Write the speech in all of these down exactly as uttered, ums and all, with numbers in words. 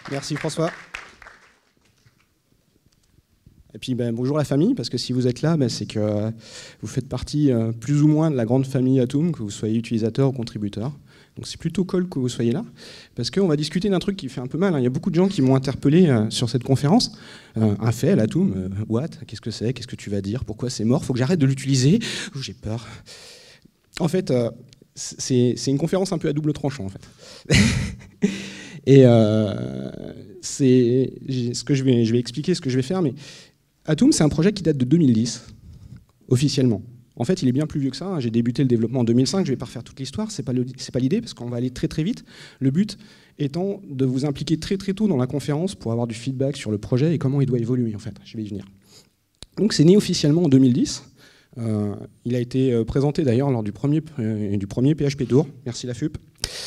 Merci François. Et puis ben, bonjour la famille, parce que si vous êtes là, ben, c'est que vous faites partie euh, plus ou moins de la grande famille Atom, que vous soyez utilisateur ou contributeur. Donc c'est plutôt cool que vous soyez là, parce qu'on va discuter d'un truc qui fait un peu mal. Hein. Il y a beaucoup de gens qui m'ont interpellé euh, sur cette conférence. Euh, un fait, l'Atom, euh, what? Qu'est-ce que c'est? Qu'est-ce que tu vas dire? Pourquoi c'est mort? Faut que j'arrête de l'utiliser? Oh, j'ai peur. En fait, euh, c'est, c'est une conférence un peu à double tranchant, en fait. Et euh, c'est ce que je vais, je vais expliquer ce que je vais faire, mais Atom, c'est un projet qui date de deux mille dix, officiellement. En fait, il est bien plus vieux que ça. Hein. J'ai débuté le développement en deux mille cinq, je ne vais pas refaire toute l'histoire, ce n'est pas, pas l'idée, parce qu'on va aller très très vite. Le but étant de vous impliquer très très tôt dans la conférence pour avoir du feedback sur le projet et comment il doit évoluer, en fait. Je vais y venir. Donc c'est né officiellement en deux mille dix. Euh, il a été présenté d'ailleurs lors du premier, euh, du premier P H P Tour. Merci la F U P.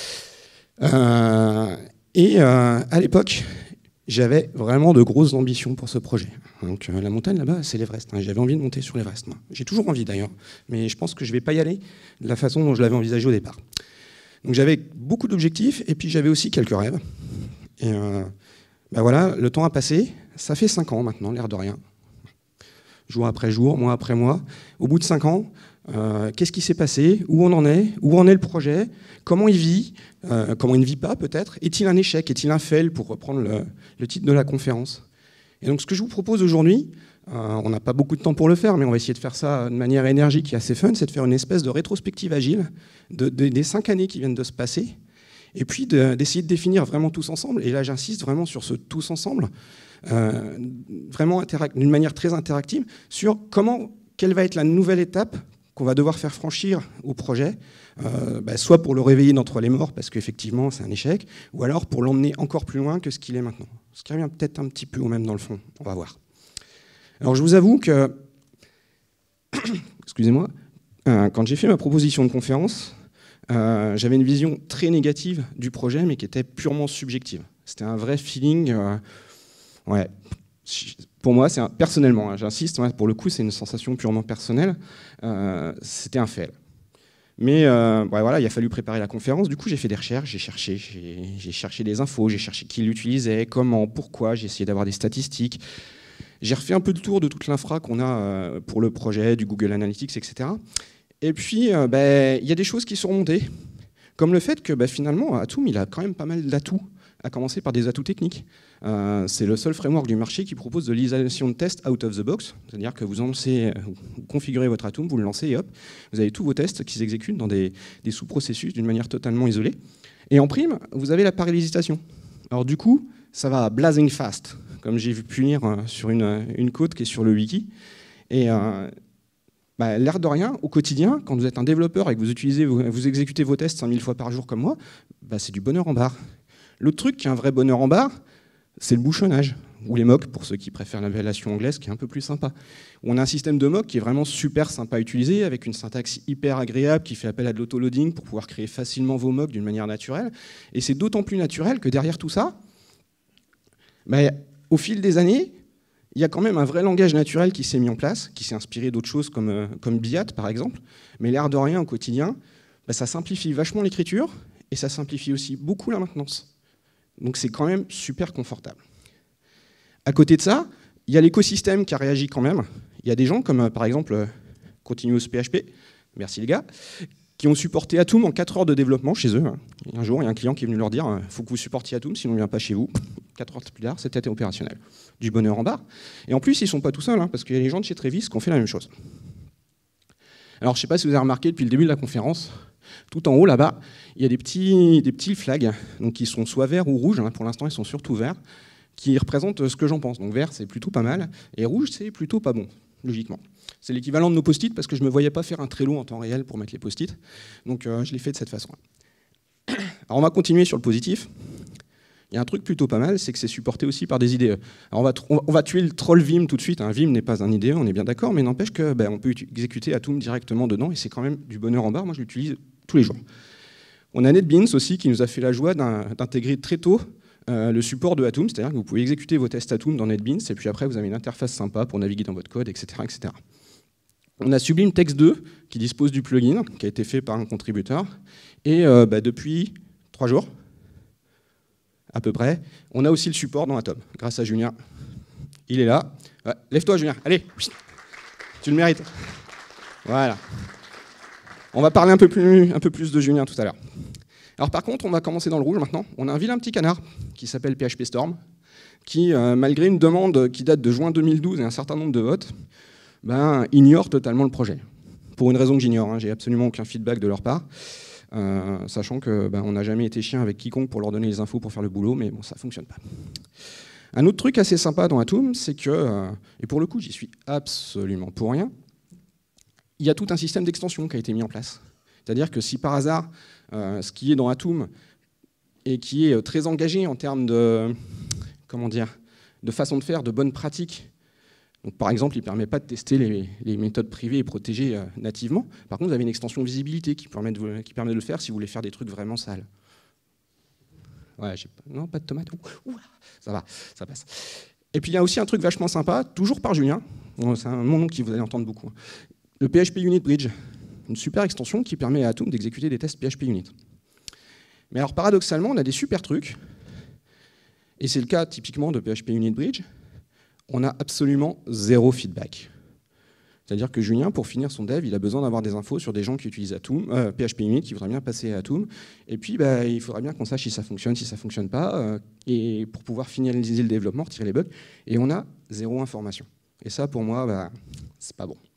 Euh, et euh, à l'époque, j'avais vraiment de grosses ambitions pour ce projet. Donc euh, la montagne là-bas, c'est l'Everest. Hein. J'avais envie de monter sur l'Everest. J'ai toujours envie d'ailleurs, mais je pense que je ne vais pas y aller de la façon dont je l'avais envisagé au départ. Donc j'avais beaucoup d'objectifs et puis j'avais aussi quelques rêves. Et euh, ben voilà, le temps a passé. Ça fait cinq ans maintenant, l'air de rien. Jour après jour, mois après mois. Au bout de cinq ans, euh, qu'est-ce qui s'est passé? Où on en est? Où en est le projet? Comment il vit? euh, Comment il ne vit pas peut-être? Est-il un échec? Est-il un fail, pour reprendre le, le titre de la conférence? Et donc ce que je vous propose aujourd'hui, euh, on n'a pas beaucoup de temps pour le faire, mais on va essayer de faire ça de manière énergique et assez fun, c'est de faire une espèce de rétrospective agile de, de, des cinq années qui viennent de se passer, et puis de, d'essayer de définir vraiment tous ensemble, et là j'insiste vraiment sur ce tous ensemble, euh, vraiment d'une manière très interactive, sur comment, quelle va être la nouvelle étape qu'on va devoir faire franchir au projet, euh, bah, soit pour le réveiller d'entre les morts, parce qu'effectivement c'est un échec, ou alors pour l'emmener encore plus loin que ce qu'il est maintenant. Ce qui revient peut-être un petit peu au même dans le fond, on va voir. Alors je vous avoue que, excusez-moi, euh, quand j'ai fait ma proposition de conférence, euh, j'avais une vision très négative du projet, mais qui était purement subjective. C'était un vrai feeling, euh, ouais, pour moi, c'est un, personnellement, hein, j'insiste, ouais, pour le coup, c'est une sensation purement personnelle, euh, c'était un fail. Mais euh, ouais, voilà, il a fallu préparer la conférence. Du coup, j'ai fait des recherches, j'ai cherché, j'ai, j'ai cherché des infos, j'ai cherché qui l'utilisait, comment, pourquoi, j'ai essayé d'avoir des statistiques. J'ai refait un peu le tour de toute l'infra qu'on a euh, pour le projet, du Google Analytics, et cetera. Et puis, euh, bah, y a des choses qui sont remontées, comme le fait que bah, finalement, Atom, il a quand même pas mal d'atouts, à commencer par des atouts techniques. Euh, c'est le seul framework du marché qui propose de l'isolation de test out of the box, c'est-à-dire que vous, lancez, vous configurez votre Atom, vous le lancez et hop, vous avez tous vos tests qui s'exécutent dans des, des sous-processus d'une manière totalement isolée. Et en prime, vous avez la parallélisation. Alors du coup, ça va blazing fast, comme j'ai pu lire sur une, une quote qui est sur le wiki. Et euh, bah, l'air de rien, au quotidien, quand vous êtes un développeur et que vous, utilisez, vous, vous exécutez vos tests cinq mille fois par jour comme moi, bah, c'est du bonheur en barre. L'autre truc qui est un vrai bonheur en barre, c'est le bouchonnage, ou les mocks, pour ceux qui préfèrent l'appellation anglaise, qui est un peu plus sympa. On a un système de mock qui est vraiment super sympa à utiliser, avec une syntaxe hyper agréable, qui fait appel à de l'autoloading pour pouvoir créer facilement vos mocks d'une manière naturelle. Et c'est d'autant plus naturel que derrière tout ça, bah, au fil des années, il y a quand même un vrai langage naturel qui s'est mis en place, qui s'est inspiré d'autres choses comme, euh, comme B I A T par exemple, mais l'air de rien au quotidien, bah, ça simplifie vachement l'écriture, et ça simplifie aussi beaucoup la maintenance. Donc c'est quand même super confortable. À côté de ça, il y a l'écosystème qui a réagi quand même. Il y a des gens comme par exemple Continuous P H P, merci les gars, qui ont supporté Atom en quatre heures de développement chez eux. Un jour, il y a un client qui est venu leur dire « il faut que vous supportiez Atom, sinon on ne vient pas chez vous ». quatre heures plus tard, c'était opérationnel. Du bonheur en barre. Et en plus, ils ne sont pas tout seuls, hein, parce qu'il y a les gens de chez Travis qui ont fait la même chose. Alors, je ne sais pas si vous avez remarqué depuis le début de la conférence, tout en haut, là-bas, il y a des petits, des petits flags, donc qui sont soit verts ou rouges, hein, pour l'instant ils sont surtout verts, qui représentent ce que j'en pense. Donc vert, c'est plutôt pas mal, et rouge, c'est plutôt pas bon, logiquement. C'est l'équivalent de nos post-it, parce que je ne me voyais pas faire un Trello en temps réel pour mettre les post-it, donc euh, je l'ai fait de cette façon. Alors on va continuer sur le positif. Il y a un truc plutôt pas mal, c'est que c'est supporté aussi par des I D E. Alors on va, on va tuer le troll Vim tout de suite. Un Vim n'est pas un I D E, on est bien d'accord, mais n'empêche que ben, on peut exécuter Atom directement dedans, et c'est quand même du bonheur en barre. Moi, je l'utilise tous les jours. On a NetBeans aussi qui nous a fait la joie d'intégrer très tôt euh, le support de Atom, c'est-à-dire que vous pouvez exécuter vos tests Atom dans NetBeans, et puis après vous avez une interface sympa pour naviguer dans votre code, et cetera, et cetera. On a Sublime Text deux qui dispose du plugin, qui a été fait par un contributeur, et euh, bah, depuis trois jours, à peu près. On a aussi le support dans Atom, grâce à Julien. Il est là. Ouais, lève-toi, Julien. Allez, tu le mérites. Voilà. On va parler un peu plus, un peu plus de Julien tout à l'heure. Alors par contre, on va commencer dans le rouge maintenant. On a un vilain petit canard qui s'appelle P H P Storm, qui, euh, malgré une demande qui date de juin deux mille douze et un certain nombre de votes, ben, ignore totalement le projet. Pour une raison que j'ignore, hein, j'ai absolument aucun feedback de leur part, euh, sachant qu'on ben, n'a jamais été chien avec quiconque pour leur donner les infos pour faire le boulot, mais bon, ça ne fonctionne pas. Un autre truc assez sympa dans Atom, c'est que, euh, et pour le coup, j'y suis absolument pour rien, il y a tout un système d'extension qui a été mis en place. C'est-à-dire que si par hasard, euh, ce qui est dans Atom et qui est très engagé en termes de, comment dire, de façon de faire, de bonnes pratiques, donc, par exemple, il ne permet pas de tester les, les méthodes privées et protégées euh, nativement. Par contre, vous avez une extension visibilité qui permet, de, qui permet de le faire si vous voulez faire des trucs vraiment sales. Ouais, j'ai pas, non, pas de tomates. Ouh, ouh, ça va, ça passe. Et puis, il y a aussi un truc vachement sympa, toujours par Julien. C'est un nom qui vous allez entendre beaucoup. Le P H P Unit Bridge, une super extension qui permet à Atom d'exécuter des tests P H P Unit. Mais alors, paradoxalement, on a des super trucs. Et c'est le cas typiquement de P H P Unit Bridge. On a absolument zéro feedback. C'est-à-dire que Julien, pour finir son dev, il a besoin d'avoir des infos sur des gens qui utilisent Atom, euh, P H P Unit, qui voudraient bien passer à Atom. Et puis, bah, il faudrait bien qu'on sache si ça fonctionne, si ça ne fonctionne pas, euh, et pour pouvoir finaliser le développement, retirer les bugs. Et on a zéro information. Et ça, pour moi, bah, c'est pas bon.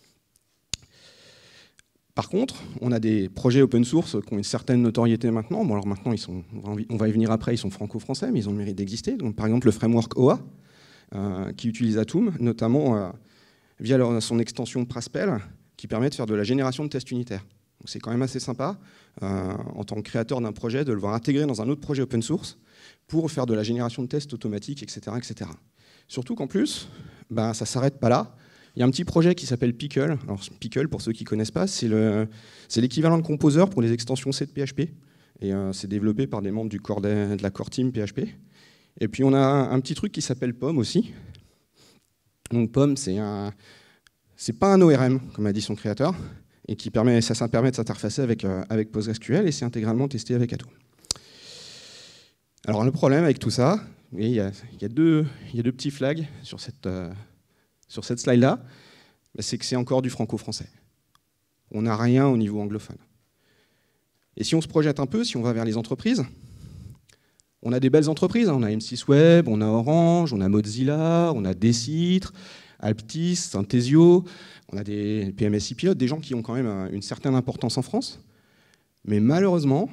Par contre, on a des projets open source qui ont une certaine notoriété maintenant. Bon, alors maintenant, ils sont, on va y venir après, ils sont franco-français, mais ils ont le mérite d'exister. Donc, par exemple, le framework O A, Euh, qui utilise Atom, notamment euh, via leur, son extension Praspel, qui permet de faire de la génération de tests unitaires. C'est quand même assez sympa, euh, en tant que créateur d'un projet, de le voir intégré dans un autre projet open source pour faire de la génération de tests automatique, et cetera et cetera. Surtout qu'en plus, bah, ça ne s'arrête pas là. Il y a un petit projet qui s'appelle Pickle. Alors, Pickle, pour ceux qui ne connaissent pas, c'est l'équivalent de Composer pour les extensions C de P H P. Et euh, c'est développé par des membres du core de, de la core team P H P. Et puis on a un petit truc qui s'appelle P O M aussi. Donc P O M, c'est un, c'est pas un O R M, comme a dit son créateur, et qui permet, ça, ça permet de s'interfacer avec, euh, avec PostgreSQL, et c'est intégralement testé avec Atom. Alors le problème avec tout ça, il y a, il y a, deux, il y a deux petits flags sur cette, euh, sur cette slide-là, c'est que c'est encore du franco-français. On n'a rien au niveau anglophone. Et si on se projette un peu, si on va vers les entreprises, on a des belles entreprises, on a M six Web, on a Orange, on a Mozilla, on a Decitre, Alptis, Synthesio, on a des P M S I pilotes, des gens qui ont quand même une certaine importance en France. Mais malheureusement,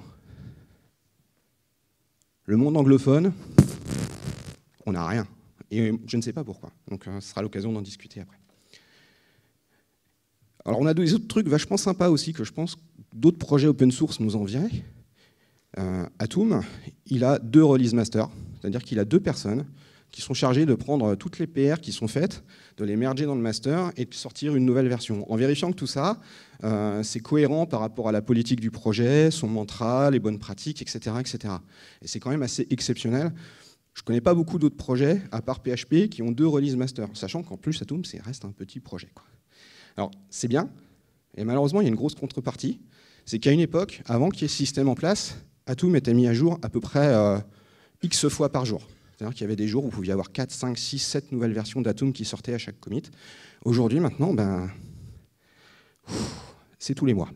le monde anglophone, on n'a rien. Et je ne sais pas pourquoi. Donc ce sera l'occasion d'en discuter après. Alors on a des autres trucs vachement sympas aussi que je pense d'autres projets open source nous envieraient. Euh, Atom, il a deux release masters, c'est-à-dire qu'il a deux personnes qui sont chargées de prendre toutes les P R qui sont faites, de les merger dans le master et de sortir une nouvelle version, en vérifiant que tout ça, euh, c'est cohérent par rapport à la politique du projet, son mantra, les bonnes pratiques, et cetera et cetera. Et c'est quand même assez exceptionnel. Je ne connais pas beaucoup d'autres projets, à part P H P, qui ont deux release masters, sachant qu'en plus, Atom, c'est reste un petit projet, quoi. Alors, c'est bien, et malheureusement, il y a une grosse contrepartie, c'est qu'à une époque, avant qu'il y ait ce système en place, Atom était mis à jour à peu près euh, X fois par jour. C'est-à-dire qu'il y avait des jours où vous pouviez avoir quatre, cinq, six, sept nouvelles versions d'Atom qui sortaient à chaque commit. Aujourd'hui, maintenant, ben, c'est tous les mois.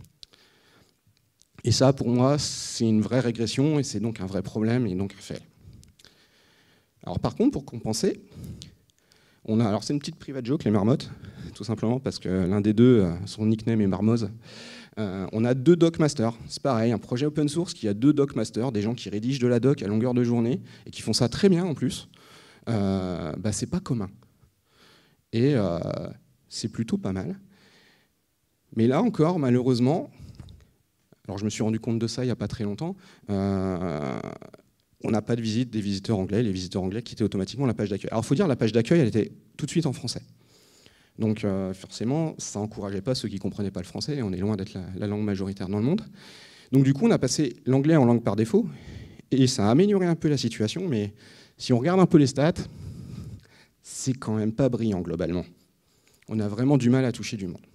Et ça, pour moi, c'est une vraie régression et c'est donc un vrai problème et donc un fail. Alors par contre, pour compenser, on a, alors c'est une petite private joke, les marmottes, tout simplement parce que l'un des deux, son nickname est Marmoz. Euh, on a deux doc masters, c'est pareil, un projet open source qui a deux doc masters, des gens qui rédigent de la doc à longueur de journée et qui font ça très bien en plus. Euh, bah, c'est pas commun. Et euh, c'est plutôt pas mal. Mais là encore, malheureusement, alors je me suis rendu compte de ça il n'y a pas très longtemps, euh, on n'a pas de visite des visiteurs anglais, les visiteurs anglais quittaient automatiquement la page d'accueil. Alors il faut dire, la page d'accueil, elle était tout de suite en français. Donc euh, forcément, ça n'encourageait pas ceux qui ne comprenaient pas le français, et on est loin d'être la, la langue majoritaire dans le monde. Donc du coup, on a passé l'anglais en langue par défaut, et ça a amélioré un peu la situation, mais si on regarde un peu les stats, c'est quand même pas brillant globalement. On a vraiment du mal à toucher du monde.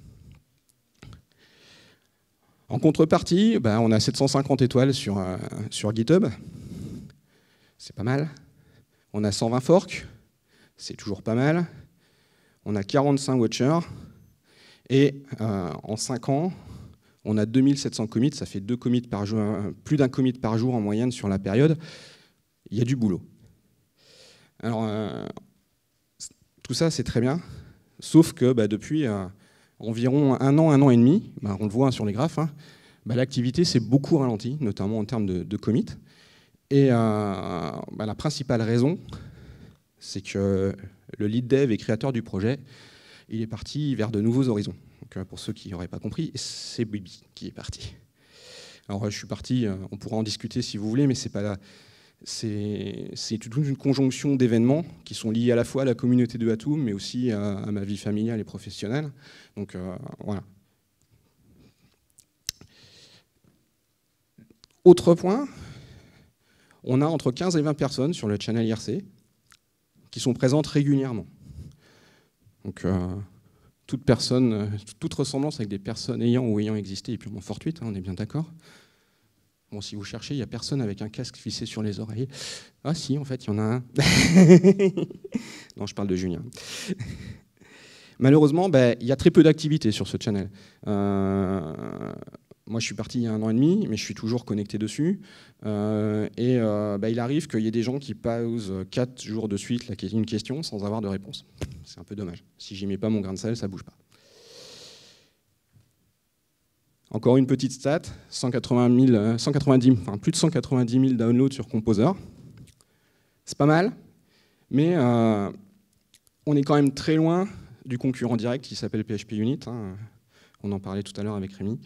En contrepartie, bah, on a sept cent cinquante étoiles sur, euh, sur GitHub. c'est pas mal. On a cent vingt forks, c'est toujours pas mal. On a quarante-cinq watchers. Et euh, en cinq ans, on a deux mille sept cents commits, ça fait deux commits par jour, plus d'un commit par jour en moyenne sur la période. Il y a du boulot. Alors, euh, tout ça, c'est très bien, sauf que bah, depuis euh, environ un an, un an et demi, bah, on le voit sur les graphes, hein, bah, l'activité s'est beaucoup ralentie, notamment en termes de, de commits. Et euh, bah, la principale raison, c'est que le lead dev et créateur du projet, il est parti vers de nouveaux horizons. Donc, euh, pour ceux qui n'auraient pas compris, c'est Bibi qui est parti. Alors, je suis parti, euh, on pourra en discuter si vous voulez, mais c'est pas là. C'est toute une conjonction d'événements qui sont liés à la fois à la communauté de Atoom, mais aussi à, à ma vie familiale et professionnelle. Donc, euh, voilà. Autre point, on a entre quinze et vingt personnes sur le channel I R C qui sont présentes régulièrement. Donc, euh, toute personne, toute ressemblance avec des personnes ayant ou ayant existé est purement fortuite, hein, on est bien d'accord. Bon, si vous cherchez, il n'y a personne avec un casque vissé sur les oreilles. Ah si, en fait, il y en a un. Non, je parle de Julien. Malheureusement, ben, il y a très peu d'activité sur ce channel. Euh, moi, je suis parti il y a un an et demi, mais je suis toujours connecté dessus. Euh, et euh, ben, il arrive qu'il y ait des gens qui posent quatre jours de suite la, une question sans avoir de réponse. C'est un peu dommage. Si j'y mets pas mon grain de sel, ça ne bouge pas. Encore une petite stat, cent quatre-vingt mille, cent quatre-vingt-dix, enfin, plus de cent quatre-vingt-dix mille downloads sur Composer. C'est pas mal, mais euh, on est quand même très loin du concurrent direct qui s'appelle P H P Unit. Hein. On en parlait tout à l'heure avec Rémi.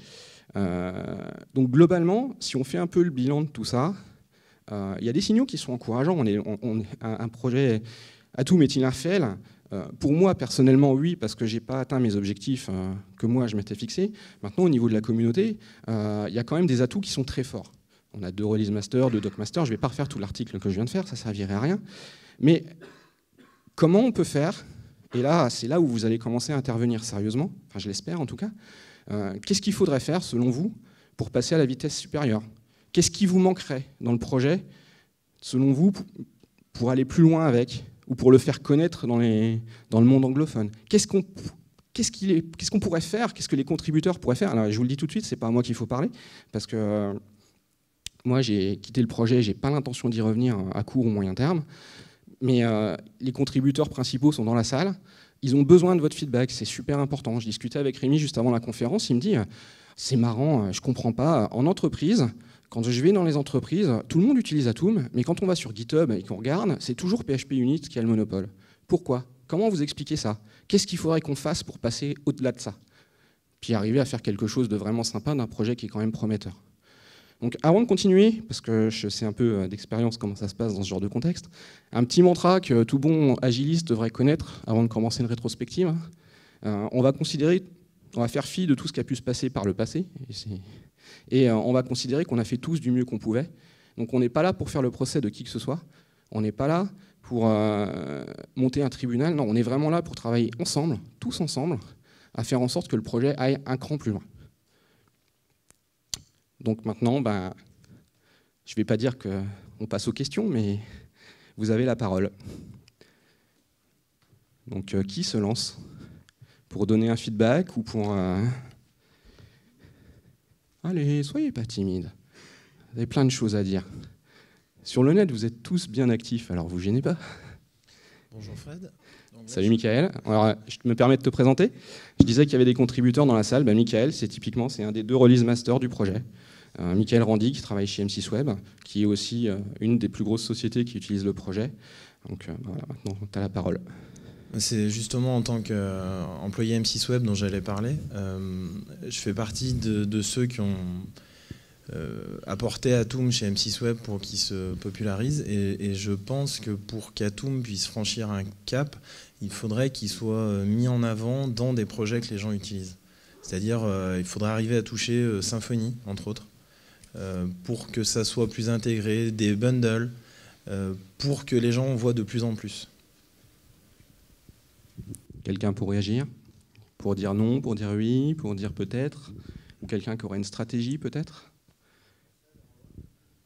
Euh, donc globalement, si on fait un peu le bilan de tout ça, euh, il y a des signaux qui sont encourageants. On est, on, on, un, un projet Atoom est-il un fail ? Euh, pour moi, personnellement, oui, parce que je n'ai pas atteint mes objectifs euh, que moi, je m'étais fixés. Maintenant, au niveau de la communauté, euh, il y a quand même des atouts qui sont très forts. On a deux release masters, deux doc masters. Je ne vais pas refaire tout l'article que je viens de faire, ça ne servirait à rien. Mais comment on peut faire ? Et là, c'est là où vous allez commencer à intervenir sérieusement, enfin, je l'espère en tout cas. Euh, Qu'est-ce qu'il faudrait faire, selon vous, pour passer à la vitesse supérieure ? Qu'est-ce qui vous manquerait dans le projet, selon vous, pour, pour aller plus loin avec ? Ou pour le faire connaître dans, les, dans le monde anglophone. Qu'est-ce qu'on qu'est-ce qu'il est, qu'est-ce qu'on pourrait faire ? Qu'est-ce que les contributeurs pourraient faire ? Alors, je vous le dis tout de suite, ce n'est pas à moi qu'il faut parler, parce que euh, moi, j'ai quitté le projet, je n'ai pas l'intention d'y revenir à court ou moyen terme, mais euh, les contributeurs principaux sont dans la salle, ils ont besoin de votre feedback, c'est super important. Je discutais avec Rémi juste avant la conférence, il me dit « c'est marrant, je ne comprends pas, en entreprise, quand je vais dans les entreprises, tout le monde utilise Atoom, mais quand on va sur GitHub et qu'on regarde, c'est toujours P H P Unit qui a le monopole. Pourquoi ? Comment vous expliquez ça ? Qu'est-ce qu'il faudrait qu'on fasse pour passer au-delà de ça ? Puis arriver à faire quelque chose de vraiment sympa d'un projet qui est quand même prometteur. » Donc avant de continuer, parce que je sais un peu d'expérience comment ça se passe dans ce genre de contexte, un petit mantra que tout bon agiliste devrait connaître avant de commencer une rétrospective. Euh, on va considérer, on va faire fi de tout ce qui a pu se passer par le passé. Et c'est Et on va considérer qu'on a fait tous du mieux qu'on pouvait. Donc on n'est pas là pour faire le procès de qui que ce soit. On n'est pas là pour euh, monter un tribunal. Non, on est vraiment là pour travailler ensemble, tous ensemble, à faire en sorte que le projet aille un cran plus loin. Donc maintenant, ben, je ne vais pas dire qu'on passe aux questions, mais vous avez la parole. Donc euh, qui se lance pour donner un feedback ou pour... Euh Allez, soyez pas timide. Vous avez plein de choses à dire. Sur le net, vous êtes tous bien actifs, alors vous gênez pas. Bonjour Fred. Donc, salut je... Michael. Alors, je me permets de te présenter. Je disais qu'il y avait des contributeurs dans la salle. Ben, Michael, c'est typiquement c'est un des deux release masters du projet. Euh, Michael Randy, qui travaille chez M six Web, qui est aussi euh, une des plus grosses sociétés qui utilise le projet. Donc euh, voilà, maintenant, tu as la parole. C'est justement en tant qu'employé M six Web dont j'allais parler. Euh, je fais partie de, de ceux qui ont euh, apporté Atoom chez M six Web pour qu'il se popularise. Et, et je pense que pour qu'Atoom puisse franchir un cap, il faudrait qu'il soit mis en avant dans des projets que les gens utilisent. C'est-à-dire euh, il faudrait arriver à toucher euh, Symfony, entre autres, euh, pour que ça soit plus intégré, des bundles, euh, pour que les gens voient de plus en plus. Quelqu'un pour réagir ? Pour dire non, pour dire oui, pour dire peut-être ? Ou quelqu'un qui aurait une stratégie peut-être ?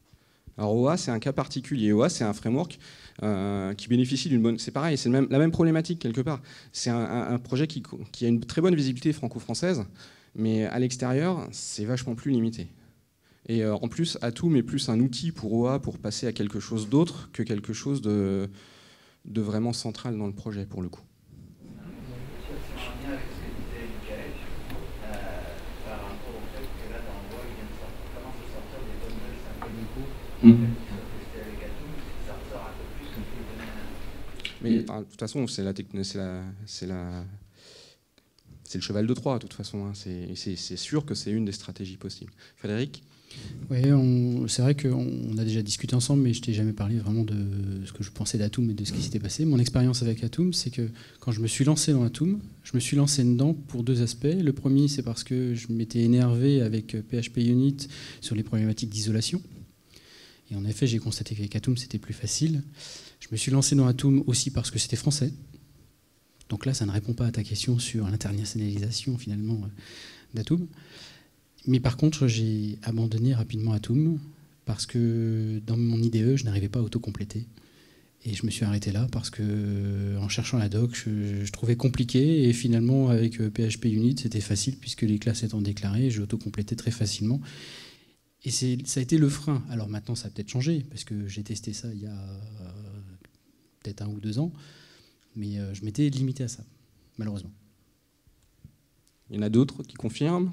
Alors O A, c'est un cas particulier. O A, c'est un framework euh, qui bénéficie d'une bonne... C'est pareil, c'est même, la même problématique quelque part. C'est un, un, un projet qui, qui a une très bonne visibilité franco-française, mais à l'extérieur, c'est vachement plus limité. Et euh, en plus, Atom est plus un outil pour O A pour passer à quelque chose d'autre que quelque chose de, de vraiment central dans le projet, pour le coup. Mmh. Mais enfin, de toute façon, c'est la, c'est la, c'est la, c'est le cheval de Troie. De toute façon, hein. C'est sûr que c'est une des stratégies possibles. Frédéric? Oui, c'est vrai qu'on a déjà discuté ensemble, mais je t'ai jamais parlé vraiment de ce que je pensais d'Atom et de ce qui s'était passé. Mon expérience avec Atom, c'est que quand je me suis lancé dans Atom, je me suis lancé dedans pour deux aspects. Le premier, c'est parce que je m'étais énervé avec P H P Unit sur les problématiques d'isolation. Et en effet, j'ai constaté qu'avec Atom, c'était plus facile. Je me suis lancé dans Atom aussi parce que c'était français. Donc là, ça ne répond pas à ta question sur l'internationalisation, finalement, d'Atom. Mais par contre, j'ai abandonné rapidement Atom parce que dans mon I D E, je n'arrivais pas à autocompléter. Et je me suis arrêté là parce que, en cherchant la doc, je, je trouvais compliqué. Et finalement, avec P H P Unit, c'était facile puisque les classes étant déclarées, j'ai autocomplété très facilement. Et ça a été le frein. Alors maintenant, ça a peut-être changé, parce que j'ai testé ça il y a euh, peut-être un ou deux ans, mais euh, je m'étais limité à ça, malheureusement. Il y en a d'autres qui confirment?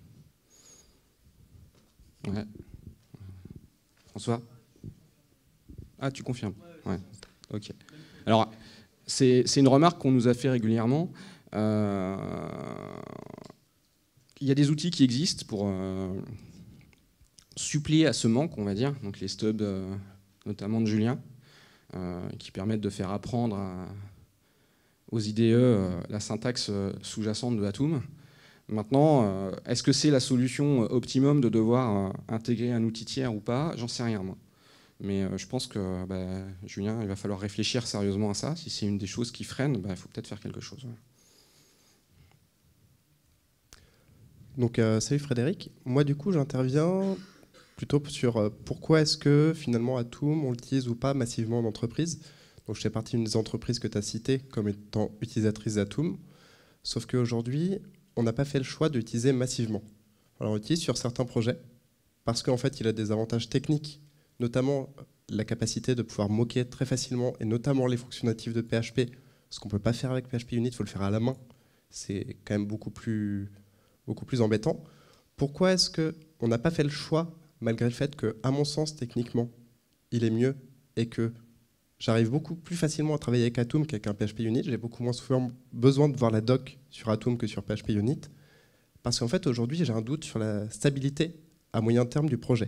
Ouais. François? Ah, tu confirmes? Ouais. Ok. Alors, c'est une remarque qu'on nous a fait régulièrement. Euh, il y a des outils qui existent pour... Euh, suppléer à ce manque, on va dire, donc les stubs, euh, notamment de Julien, euh, qui permettent de faire apprendre à, aux I D E euh, la syntaxe euh, sous-jacente de Atom. Maintenant, euh, est-ce que c'est la solution optimum de devoir euh, intégrer un outil tiers ou pas? J'en sais rien, moi. Mais euh, je pense que, bah, Julien, il va falloir réfléchir sérieusement à ça. Si c'est une des choses qui freine, bah, il faut peut-être faire quelque chose. Ouais. Donc, euh, salut Frédéric. Moi, du coup, j'interviens plutôt sur euh, pourquoi est-ce que finalement Atom, on l'utilise ou pas massivement en entreprise. Donc je fais partie d'une des entreprises que tu as citées comme étant utilisatrice d'Atom, sauf qu'aujourd'hui, on n'a pas fait le choix de l'utiliser massivement. Alors on l'utilise sur certains projets, parce qu'en fait il a des avantages techniques, notamment la capacité de pouvoir moquer très facilement, et notamment les fonctions natives de P H P, ce qu'on ne peut pas faire avec P H P Unit, il faut le faire à la main. C'est quand même beaucoup plus, beaucoup plus embêtant. Pourquoi est-ce qu'on n'a pas fait le choix, malgré le fait que, à mon sens, techniquement, il est mieux et que j'arrive beaucoup plus facilement à travailler avec Atom qu'avec un P H P Unit. J'ai beaucoup moins souvent besoin de voir la doc sur Atom que sur P H P Unit. Parce qu'en fait, aujourd'hui, j'ai un doute sur la stabilité à moyen terme du projet.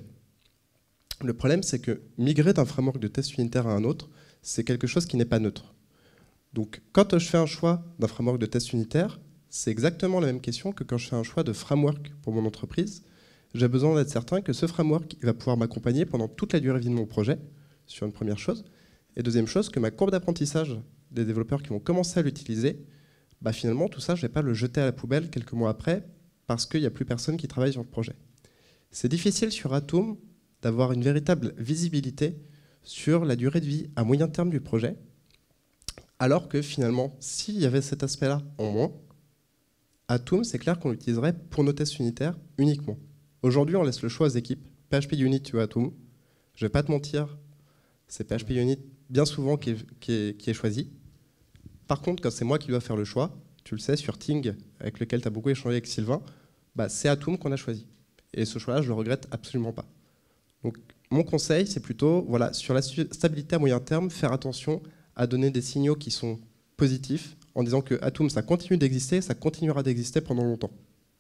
Le problème, c'est que migrer d'un framework de test unitaire à un autre, c'est quelque chose qui n'est pas neutre. Donc, quand je fais un choix d'un framework de test unitaire, c'est exactement la même question que quand je fais un choix de framework pour mon entreprise. J'ai besoin d'être certain que ce framework il va pouvoir m'accompagner pendant toute la durée de vie de mon projet, sur une première chose. Et deuxième chose, que ma courbe d'apprentissage des développeurs qui vont commencer à l'utiliser, bah finalement, tout ça, je ne vais pas le jeter à la poubelle quelques mois après, parce qu'il n'y a plus personne qui travaille sur le projet. C'est difficile sur Atom d'avoir une véritable visibilité sur la durée de vie à moyen terme du projet, alors que finalement, s'il y avait cet aspect-là en moins, Atom, c'est clair qu'on l'utiliserait pour nos tests unitaires uniquement. Aujourd'hui, on laisse le choix aux équipes, P H P Unit ou Atom. Je ne vais pas te mentir, c'est P H P Unit bien souvent qui est, qui est, qui est choisi. Par contre, quand c'est moi qui dois faire le choix, tu le sais, sur Ting, avec lequel tu as beaucoup échangé avec Sylvain, bah, c'est Atom qu'on a choisi. Et ce choix-là, je ne le regrette absolument pas. Donc, mon conseil, c'est plutôt, voilà, sur la stabilité à moyen terme, faire attention à donner des signaux qui sont positifs, en disant que Atom, ça continue d'exister, ça continuera d'exister pendant longtemps.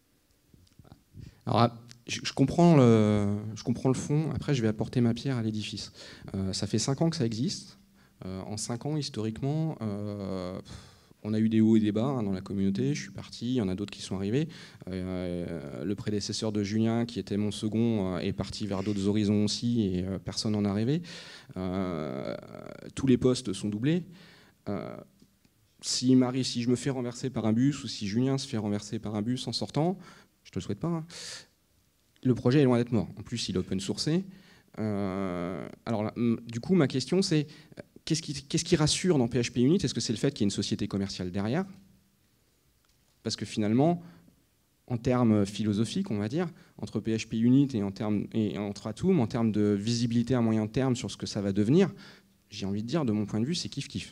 Alors, je, je, comprends le, je comprends le fond, après je vais apporter ma pierre à l'édifice. Euh, ça fait cinq ans que ça existe. Euh, en cinq ans, historiquement, euh, on a eu des hauts et des bas hein, dans la communauté. Je suis parti, il y en a d'autres qui sont arrivés. Euh, le prédécesseur de Julien, qui était mon second, euh, est parti vers d'autres horizons aussi et euh, personne n'en est arrivé. Euh, tous les postes sont doublés. Euh, si, Marie, si je me fais renverser par un bus ou si Julien se fait renverser par un bus en sortant, je ne te le souhaite pas, hein, le projet est loin d'être mort. En plus, il est open sourcé. Euh, alors là, du coup, ma question c'est, qu'est-ce qui, qu'est-ce qui rassure dans P H P Unit? Est-ce que c'est le fait qu'il y ait une société commerciale derrière? Parce que finalement, en termes philosophiques, on va dire, entre P H P Unit et, en termes, et entre Atom, en termes de visibilité à moyen terme sur ce que ça va devenir, j'ai envie de dire, de mon point de vue, c'est kiff-kiff.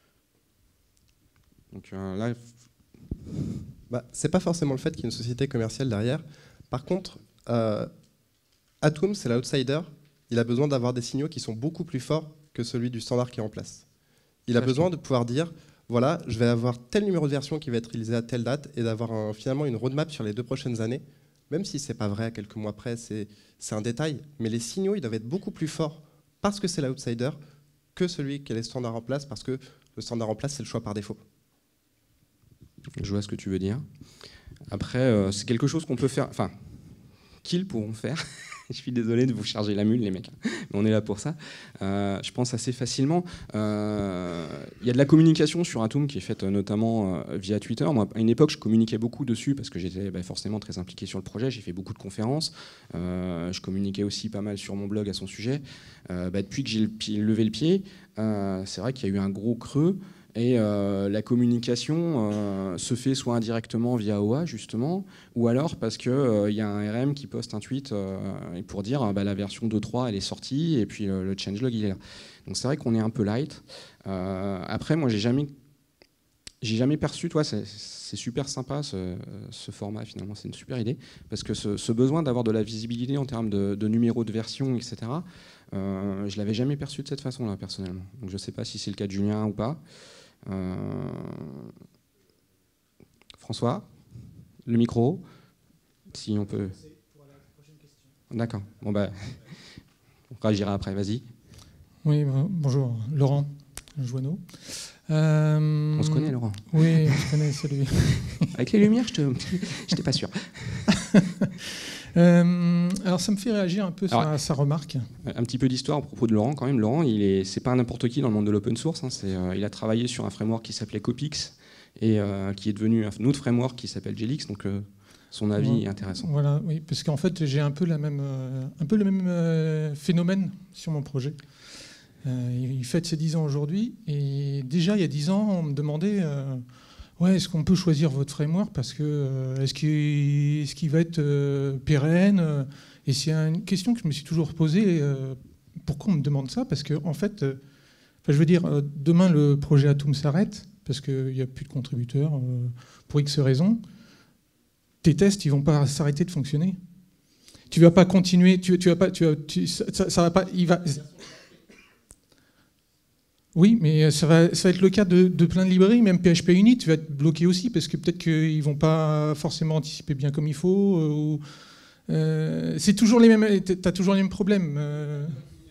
Donc euh, là... Bah, c'est pas forcément le fait qu'il y ait une société commerciale derrière. Par contre, euh, Atom, c'est l'outsider. Il a besoin d'avoir des signaux qui sont beaucoup plus forts que celui du standard qui est en place. Il a besoin de pouvoir dire, voilà, je vais avoir tel numéro de version qui va être utilisé à telle date et d'avoir un, finalement une roadmap sur les deux prochaines années. Même si c'est pas vrai à quelques mois près, c'est un détail. Mais les signaux, ils doivent être beaucoup plus forts parce que c'est l'outsider que celui qui est le standard en place, parce que le standard en place, c'est le choix par défaut. Je vois ce que tu veux dire. Après, euh, c'est quelque chose qu'on peut faire, enfin, qu'ils pourront faire. Je suis désolé de vous charger la mule, les mecs, mais on est là pour ça. Euh, je pense assez facilement. Il euh, y a de la communication sur Atom qui est faite notamment euh, via Twitter. Moi, à une époque, je communiquais beaucoup dessus parce que j'étais bah, forcément très impliqué sur le projet. J'ai fait beaucoup de conférences. Euh, je communiquais aussi pas mal sur mon blog à son sujet. Euh, bah, depuis que j'ai levé le pied, euh, c'est vrai qu'il y a eu un gros creux. Et euh, la communication euh, se fait soit indirectement via O A, justement, ou alors parce qu'il euh, y a un R M qui poste un tweet euh, pour dire bah, la version deux point trois, elle est sortie, et puis euh, le changelog, il est là. Donc c'est vrai qu'on est un peu light. Euh, après, moi, j'ai jamais, j'ai jamais perçu, toi, c'est super sympa ce, ce format, finalement, c'est une super idée, parce que ce, ce besoin d'avoir de la visibilité en termes de, de numéro de version, et cetera, euh, je l'avais jamais perçu de cette façon-là, personnellement. Donc je ne sais pas si c'est le cas de Julien ou pas. Euh... François, le micro, si on peut. D'accord. Bon bah, on réagira après. Vas-y. Oui, bonjour, Laurent Joanneau. Euh... On se connaît, Laurent. Oui, on se connaît, salut. Avec les lumières, je te, j'étais pas sûr. Euh, alors ça me fait réagir un peu alors, sur sa remarque. Un petit peu d'histoire à propos de Laurent quand même. Laurent, il est, c'est pas n'importe qui dans le monde de l'open source. Hein, euh, il a travaillé sur un framework qui s'appelait Copix et euh, qui est devenu un autre framework qui s'appelle Jelix. Donc euh, son avis ouais, est intéressant. Voilà, oui, parce qu'en fait j'ai un peu la même, euh, un peu le même euh, phénomène sur mon projet. Euh, il fête ses dix ans aujourd'hui et déjà il y a dix ans on me demandait. Euh, Ouais, est-ce qu'on peut choisir votre framework parce que euh, est-ce qu'il est qu'il va être euh, pérenne? Et c'est une question que je me suis toujours posée. Euh, pourquoi on me demande ça? Parce que en fait, euh, je veux dire, euh, demain le projet Atom s'arrête parce qu'il n'y a plus de contributeurs euh, pour X raisons. Tes tests, ils vont pas s'arrêter de fonctionner. Tu vas pas continuer. Tu, tu vas pas. Tu vas, tu, ça, ça va pas. Il va. Oui, mais ça va, ça va être le cas de, de plein de librairies, même P H P Unit va être bloqué aussi, parce que peut-être qu'ils ne vont pas forcément anticiper bien comme il faut. Euh, euh, c'est toujours les mêmes, tu as toujours les mêmes problèmes. Euh.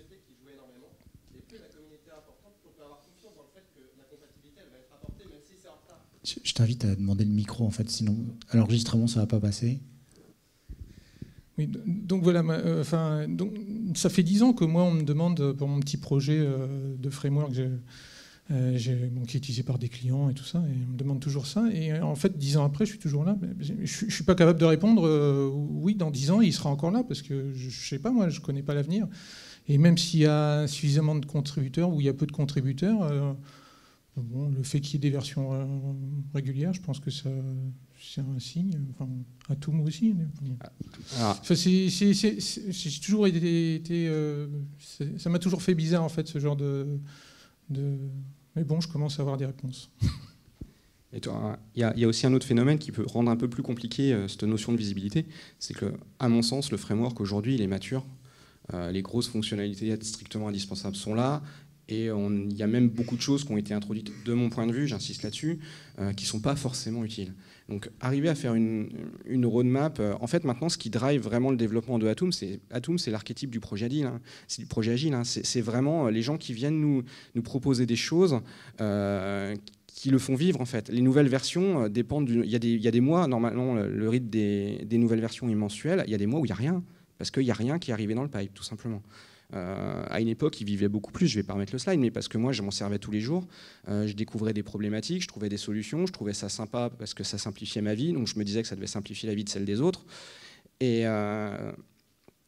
Je t'invite à demander le micro, en fait, sinon à l'enregistrement, ça ne va pas passer. Oui, donc voilà, euh, enfin, donc, ça fait dix ans que moi on me demande pour mon petit projet euh, de framework euh, bon, qui est utilisé par des clients et tout ça, et on me demande toujours ça. Et en fait, dix ans après, je suis toujours là. Je ne suis pas capable de répondre euh, oui, dans dix ans, il sera encore là, parce que je ne sais pas, moi, je ne connais pas l'avenir. Et même s'il y a suffisamment de contributeurs ou il y a peu de contributeurs, euh, bon, le fait qu'il y ait des versions euh, régulières, je pense que ça... c'est un signe, enfin, Atom aussi. Ah. Enfin, j'ai toujours été, été euh, ça m'a toujours fait bizarre en fait ce genre de, de, mais bon, je commence à avoir des réponses. Il y, y a aussi un autre phénomène qui peut rendre un peu plus compliqué euh, cette notion de visibilité, c'est que, à mon sens, le framework aujourd'hui, il est mature. Euh, les grosses fonctionnalités strictement indispensables sont là. Et il y a même beaucoup de choses qui ont été introduites, de mon point de vue, j'insiste là-dessus, euh, qui ne sont pas forcément utiles. Donc arriver à faire une, une roadmap, euh, en fait maintenant ce qui drive vraiment le développement de Atom, c'est Atom, c'est l'archétype du projet agile. Hein. C'est du projet agile, hein. C'est vraiment les gens qui viennent nous, nous proposer des choses euh, qui le font vivre en fait. Les nouvelles versions euh, dépendent du... Il y a des, il y a des mois, normalement le, le rythme des, des nouvelles versions est mensuel, il y a des mois où il n'y a rien, parce qu'il n'y a rien qui est arrivé dans le pipe, tout simplement. Euh, à une époque, ils vivaient beaucoup plus, je ne vais pas remettre le slide, mais parce que moi, je m'en servais tous les jours. Euh, je découvrais des problématiques, je trouvais des solutions, je trouvais ça sympa parce que ça simplifiait ma vie, donc je me disais que ça devait simplifier la vie de celle des autres. Et, euh,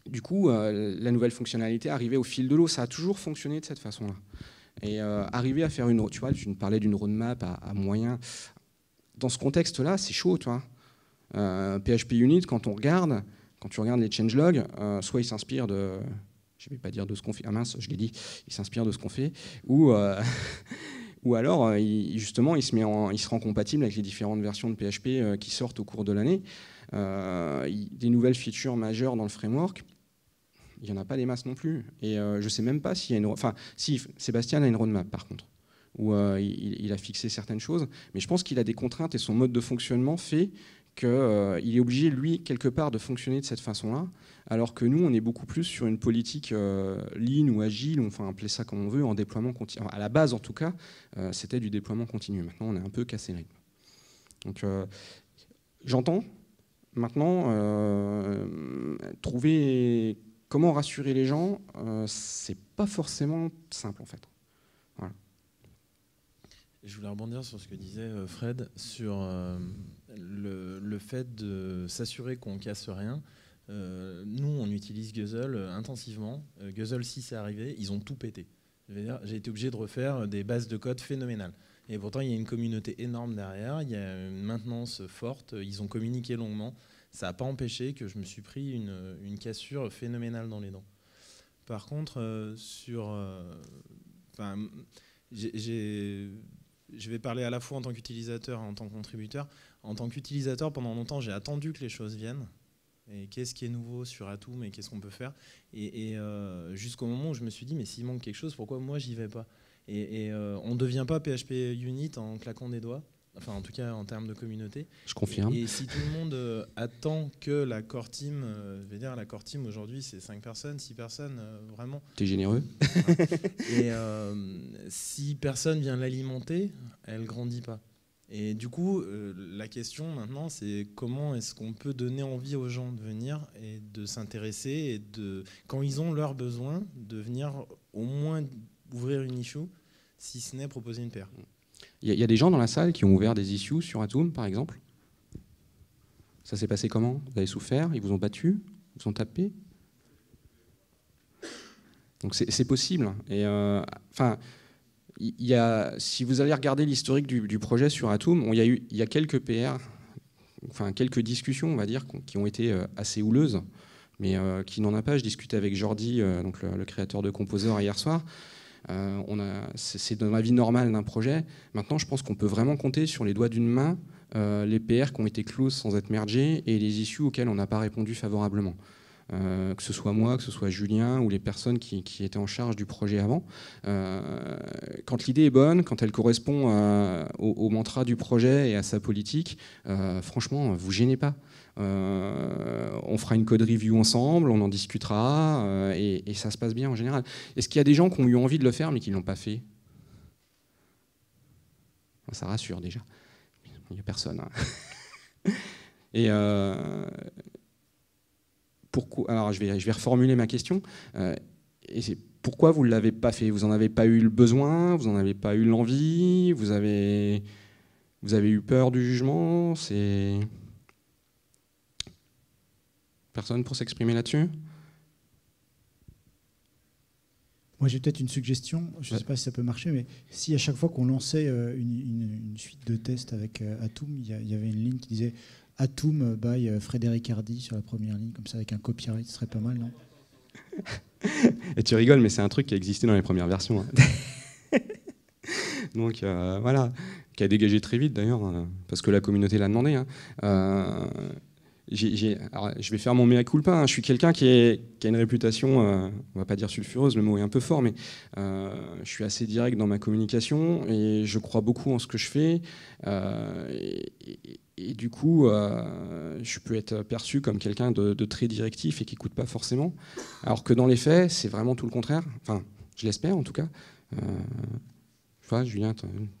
du coup, euh, la nouvelle fonctionnalité arrivait au fil de l'eau. Ça a toujours fonctionné de cette façon-là. Et euh, arriver à faire une... Tu vois, tu me parlais d'une roadmap à, à moyen. Dans ce contexte-là, c'est chaud, toi. Euh, P H P Unit, quand on regarde, quand tu regardes les changelogs, euh, soit il s'inspire de... Je ne vais pas dire de ce qu'on fait. Ah mince, je l'ai dit. Il s'inspire de ce qu'on fait. Ou... Euh, Ou alors, il, justement, il se, met en, il se rend compatible avec les différentes versions de P H P euh, qui sortent au cours de l'année. Euh, des nouvelles features majeures dans le framework, il n'y en a pas des masses non plus. Et euh, je ne sais même pas s'il y a une... Enfin, si, Sébastien a une roadmap, par contre, où euh, il, il a fixé certaines choses, mais je pense qu'il a des contraintes et son mode de fonctionnement fait qu'il euh, est obligé, lui, quelque part, de fonctionner de cette façon-là, alors que nous, on est beaucoup plus sur une politique euh, lean ou agile, enfin, appelez ça comme on veut, en déploiement continu. À la base, en tout cas, euh, c'était du déploiement continu. Maintenant, on est un peu cassé le rythme. Donc, euh, j'entends. Maintenant, euh, trouver comment rassurer les gens, euh, c'est pas forcément simple, en fait. Voilà. Je voulais rebondir sur ce que disait Fred, sur euh, le, le fait de s'assurer qu'on ne casse rien. Euh, nous, on utilise Guzzle intensivement. Euh, Guzzle six est arrivé, ils ont tout pété. J'ai été obligé de refaire des bases de code phénoménales. Et pourtant, il y a une communauté énorme derrière, il y a une maintenance forte, ils ont communiqué longuement. Ça n'a pas empêché que je me suis pris une, une cassure phénoménale dans les dents. Par contre, euh, sur... Euh, enfin, j'ai... Je vais parler à la fois en tant qu'utilisateur et en tant que contributeur. En tant qu'utilisateur, pendant longtemps, j'ai attendu que les choses viennent. Et qu'est-ce qui est nouveau sur Atom et qu'est-ce qu'on peut faire. Et, et euh, jusqu'au moment où je me suis dit, mais s'il manque quelque chose, pourquoi moi, j'y vais pas? Et, et euh, on ne devient pas P H P Unit en claquant des doigts. Enfin, en tout cas, en termes de communauté. Je confirme. Et, et si tout le monde euh, attend que la core team, euh, je vais dire, la core team aujourd'hui, c'est cinq personnes, six personnes, euh, vraiment. T'es généreux. Et euh, si personne vient l'alimenter, elle grandit pas. Et du coup, euh, la question maintenant, c'est comment est-ce qu'on peut donner envie aux gens de venir et de s'intéresser et de, quand ils ont leurs besoins, de venir au moins ouvrir une issue, si ce n'est proposer une paire. Il y, y a des gens dans la salle qui ont ouvert des issues sur Atom, par exemple. Ça s'est passé comment? Vous avez souffert? Ils vous ont battu? Ils vous ont tapé? Donc c'est possible. Et euh, enfin, il y a, si vous allez regarder l'historique du, du projet sur Atom, il y a eu, il y a quelques P R, enfin quelques discussions, on va dire, qui ont été assez houleuses, mais euh, qui n'en a pas. Je discutais avec Jordi, euh, donc le, le créateur de Composer, hier soir. Euh, on a, c'est dans la vie normale d'un projet. Maintenant, je pense qu'on peut vraiment compter sur les doigts d'une main euh, les P R qui ont été closes sans être mergés et les issues auxquelles on n'a pas répondu favorablement. Euh, que ce soit moi, que ce soit Julien ou les personnes qui, qui étaient en charge du projet avant. Euh, quand l'idée est bonne, quand elle correspond à, au, au mantra du projet et à sa politique, euh, franchement, vous gênez pas. Euh, on fera une code review ensemble, on en discutera euh, et, et ça se passe bien en général. Est-ce qu'il y a des gens qui ont eu envie de le faire mais qui ne l'ont pas fait? Ça rassure déjà. Il n'y a personne. Hein. Et euh, pourquoi, alors je vais, je vais reformuler ma question. Euh, et c'est pourquoi vous ne l'avez pas fait? Vous n'en avez pas eu le besoin? Vous n'en avez pas eu l'envie? Vous avez, vous avez eu peur du jugement? C'est... Personne pour s'exprimer là-dessus? Moi, j'ai peut-être une suggestion. Je ne ouais. sais pas si ça peut marcher, mais si à chaque fois qu'on lançait une, une, une suite de tests avec Atom, il y, y avait une ligne qui disait Atom by Frédéric Hardy sur la première ligne, comme ça, avec un copyright, ce serait pas mal, non? Et tu rigoles, mais c'est un truc qui a existé dans les premières versions. Hein. Donc euh, voilà, qui a dégagé très vite d'ailleurs, euh, parce que la communauté l'a demandé. Hein. Euh, J'ai, j'ai, alors, je vais faire mon mea culpa. Hein. Je suis quelqu'un qui, est, qui a une réputation, euh, on va pas dire sulfureuse, le mot est un peu fort, mais euh, je suis assez direct dans ma communication et je crois beaucoup en ce que je fais. Euh, et, et, et du coup, euh, je peux être perçu comme quelqu'un de, de très directif et qui n'écoute pas forcément. Alors que dans les faits, c'est vraiment tout le contraire. Enfin, je l'espère en tout cas. Euh, je sais pas, Julien.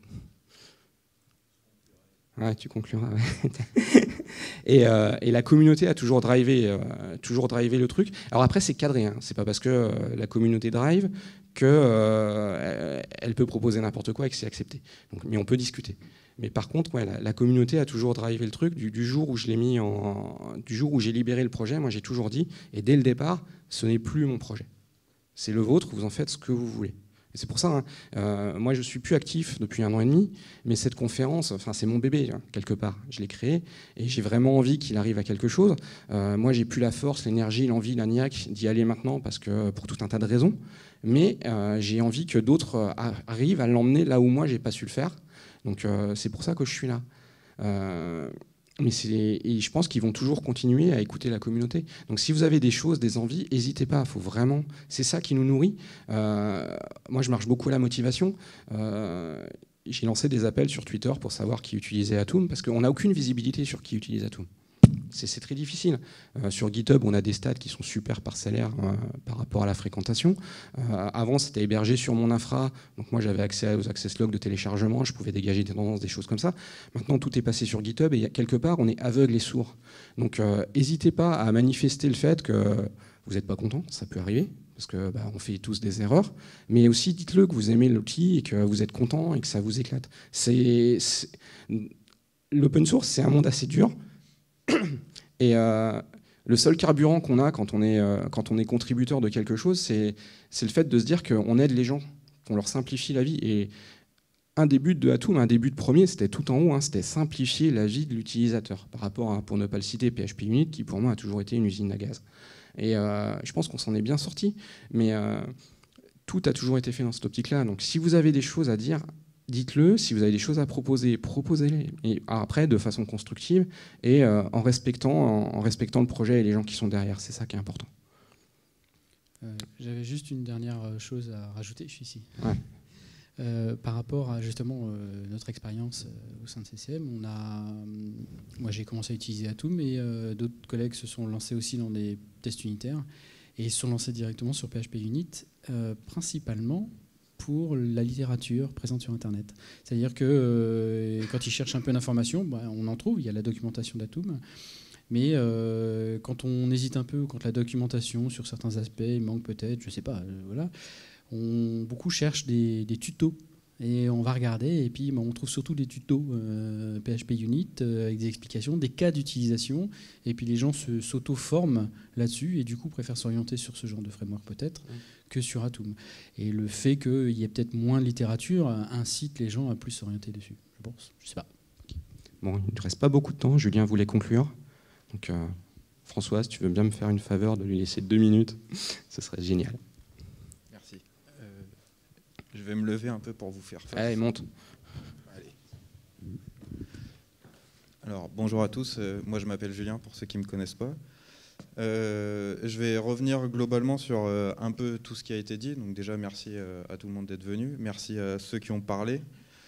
Ouais, tu concluras. et, euh, et la communauté a toujours drivé, euh, toujours drivé le truc. Alors après, c'est cadré. Hein. C'est pas parce que euh, la communauté drive qu'elle euh, peut proposer n'importe quoi et que c'est accepté. Donc, mais on peut discuter. Mais par contre, ouais, la, la communauté a toujours drivé le truc. Du, du jour où je l'ai mis en, du jour où j'ai libéré le projet, moi j'ai toujours dit, et dès le départ, ce n'est plus mon projet. C'est le vôtre, vous en faites ce que vous voulez. Et c'est pour ça, hein, euh, moi je suis plus actif depuis un an et demi, mais cette conférence, enfin c'est mon bébé hein, quelque part. Je l'ai créé et j'ai vraiment envie qu'il arrive à quelque chose. Euh, moi j'ai plus la force, l'énergie, l'envie, la niaque d'y aller maintenant parce que pour tout un tas de raisons. Mais euh, j'ai envie que d'autres euh, arrivent à l'emmener là où moi j'ai pas su le faire. Donc euh, c'est pour ça que je suis là. Euh, Mais et je pense qu'ils vont toujours continuer à écouter la communauté. Donc si vous avez des choses, des envies, n'hésitez pas. Faut vraiment, c'est ça qui nous nourrit. Euh, moi, je marche beaucoup à la motivation. Euh, j'ai lancé des appels sur Twitter pour savoir qui utilisait Atom, parce qu'on n'a aucune visibilité sur qui utilise Atom. C'est très difficile. Euh, sur GitHub, on a des stats qui sont super parcellaires euh, par rapport à la fréquentation. Euh, avant, c'était hébergé sur mon infra. Donc moi, j'avais accès aux access logs de téléchargement. Je pouvais dégager des tendances, des choses comme ça. Maintenant, tout est passé sur GitHub et quelque part, on est aveugle et sourd. Donc, n'hésitez euh, pas à manifester le fait que vous n'êtes pas content. Ça peut arriver parce que bah, on fait tous des erreurs. Mais aussi, dites-le que vous aimez l'outil et que vous êtes content et que ça vous éclate. L'open source, c'est un monde assez dur. Et euh, le seul carburant qu'on a quand on est, euh, quand on est contributeur de quelque chose, c'est le fait de se dire qu'on aide les gens, qu'on leur simplifie la vie. Et un des buts de Atom, un des buts premier, c'était tout en haut, hein, c'était simplifier la vie de l'utilisateur par rapport à, pour ne pas le citer, P H P Unit, qui pour moi a toujours été une usine à gaz. Et euh, je pense qu'on s'en est bien sorti, mais euh, tout a toujours été fait dans cette optique-là. Donc si vous avez des choses à dire, dites-le. Si vous avez des choses à proposer, proposez-les. Et après, de façon constructive et euh, en, respectant, en, en respectant le projet et les gens qui sont derrière. C'est ça qui est important. Euh, J'avais juste une dernière chose à rajouter. Je suis ici. Ouais. Euh, par rapport à justement euh, notre expérience euh, au sein de C C M, on a, euh, moi j'ai commencé à utiliser Atom et euh, d'autres collègues se sont lancés aussi dans des tests unitaires et ils se sont lancés directement sur P H P Unit, euh, principalement pour la littérature présente sur Internet. C'est-à-dire que euh, quand ils cherchent un peu d'informations, bah, on en trouve, il y a la documentation d'Atom, mais euh, quand on hésite un peu, quand la documentation sur certains aspects manque peut-être, je ne sais pas, euh, voilà, on, beaucoup cherchent des, des tutos. Et on va regarder, et puis bah, on trouve surtout des tutos euh, P H P Unit euh, avec des explications, des cas d'utilisation, et puis les gens s'auto-forment là-dessus, et du coup préfèrent s'orienter sur ce genre de framework peut-être mmh. que sur Atom. Et le fait qu'il y ait peut-être moins de littérature incite les gens à plus s'orienter dessus, je pense. Je sais pas. Bon, il ne reste pas beaucoup de temps, Julien voulait conclure. Donc euh, Françoise, tu veux bien me faire une faveur de lui laisser deux minutes, ce serait génial. Je vais me lever un peu pour vous faire face. Allez, monte. Allez. Alors, bonjour à tous. Euh, moi, je m'appelle Julien, pour ceux qui ne me connaissent pas. Euh, je vais revenir globalement sur euh, un peu tout ce qui a été dit. Donc déjà, merci euh, à tout le monde d'être venu. Merci à ceux qui ont parlé.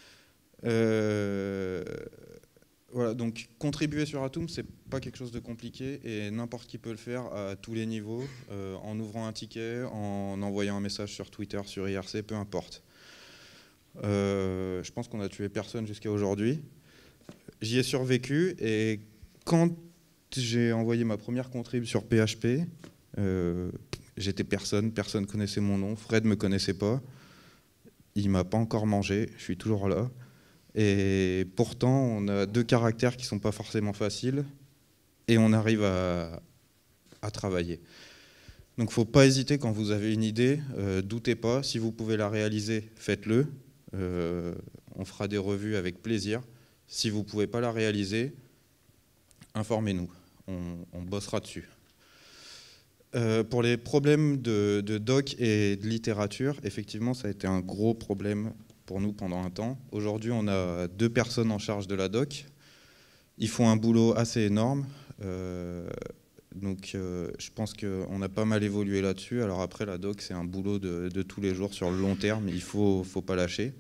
Euh, voilà, donc contribuer sur Atom, c'est pas quelque chose de compliqué et n'importe qui peut le faire à tous les niveaux, euh, en ouvrant un ticket, en envoyant un message sur Twitter, sur I R C, peu importe. Euh, je pense qu'on a tué personne jusqu'à aujourd'hui. J'y ai survécu et quand j'ai envoyé ma première contrib sur P H P, euh, j'étais personne, personne connaissait mon nom, Fred me connaissait pas, il m'a pas encore mangé, je suis toujours là. Et pourtant, on a deux caractères qui ne sont pas forcément faciles et on arrive à, à travailler. Donc il ne faut pas hésiter quand vous avez une idée, euh, doutez pas. Si vous pouvez la réaliser, faites-le. Euh, on fera des revues avec plaisir. Si vous ne pouvez pas la réaliser, informez-nous. On, on bossera dessus. Euh, pour les problèmes de, de doc et de littérature, effectivement, ça a été un gros problème pour nous pendant un temps. Aujourd'hui, on a deux personnes en charge de la doc. Ils font un boulot assez énorme. Euh, donc, euh, je pense qu'on a pas mal évolué là-dessus. Alors après, la doc, c'est un boulot de, de tous les jours sur le long terme. Il ne faut, faut pas lâcher.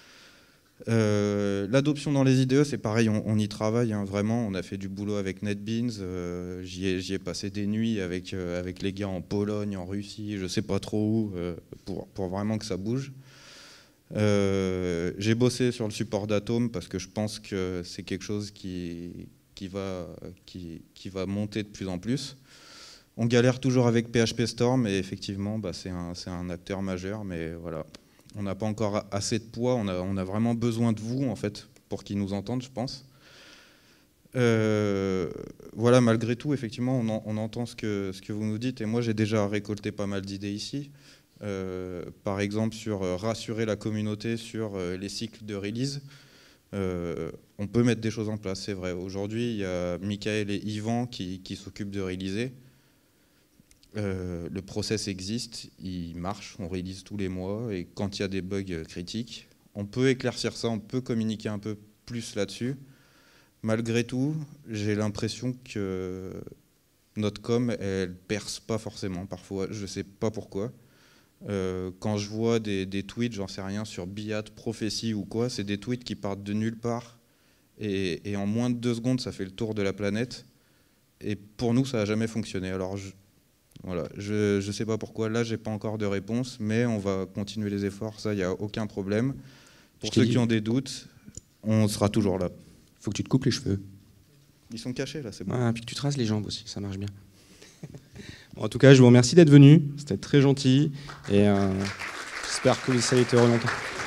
Euh, L'adoption dans les I D E, c'est pareil, on, on y travaille, hein, vraiment. On a fait du boulot avec NetBeans. Euh, J'y ai, j'y ai passé des nuits avec, euh, avec les gars en Pologne, en Russie, je ne sais pas trop où, euh, pour, pour vraiment que ça bouge. Euh, j'ai bossé sur le support d'Atom parce que je pense que c'est quelque chose qui, qui, va, qui, qui va monter de plus en plus. On galère toujours avec P H P Storm et effectivement, bah, c'est un, c'est un acteur majeur, mais voilà, on n'a pas encore assez de poids. On a, on a vraiment besoin de vous en fait pour qu'ils nous entendent, je pense. Euh, voilà, malgré tout, effectivement, on, en, on entend ce que, ce que vous nous dites et moi j'ai déjà récolté pas mal d'idées ici. Euh, par exemple, sur euh, rassurer la communauté sur euh, les cycles de release. Euh, on peut mettre des choses en place, c'est vrai. Aujourd'hui, il y a Michael et Yvan qui, qui s'occupent de réaliser. Euh, le process existe, il marche, on release tous les mois et quand il y a des bugs critiques, on peut éclaircir ça, on peut communiquer un peu plus là-dessus. Malgré tout, j'ai l'impression que notre com, elle perce pas forcément parfois, je sais pas pourquoi. Euh, quand je vois des, des tweets, j'en sais rien, sur Biat, Prophétie ou quoi, c'est des tweets qui partent de nulle part et, et en moins de deux secondes, ça fait le tour de la planète. Et pour nous, ça n'a jamais fonctionné. Alors, je, voilà, je ne sais pas pourquoi. Là, j'ai pas encore de réponse, mais on va continuer les efforts. Ça, il n'y a aucun problème. Pour ceux qui ont des doutes, on sera toujours là. Faut que tu te coupes les cheveux. Ils sont cachés, là, c'est bon. Ah, puis que tu te rases les jambes aussi, ça marche bien. Bon, en tout cas, je vous remercie d'être venu. C'était très gentil. Et euh, j'espère que ça a été orienté.